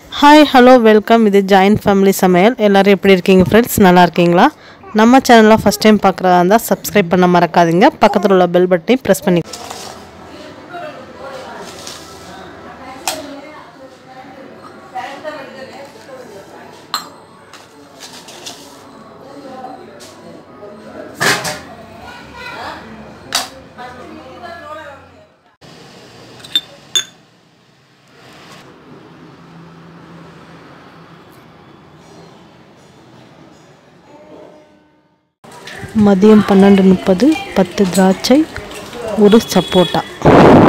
Hi hello welcome. இது joint family சமையல். எல்லோரும் எப்படி இருக்கீங்க ஃப்ரெண்ட்ஸ்? நல்லா இருக்கீங்களா? நம்ம சேனலில் ஃபஸ்ட் டைம் பார்க்குறதா இருந்தால் சப்ஸ்கிரைப் பண்ண மறக்காதீங்க. பக்கத்தில் உள்ள பெல் பட்டனையும் ப்ரெஸ் பண்ணி மதியம் 12:30 10 திராட்சை 1 சப்போட்டா.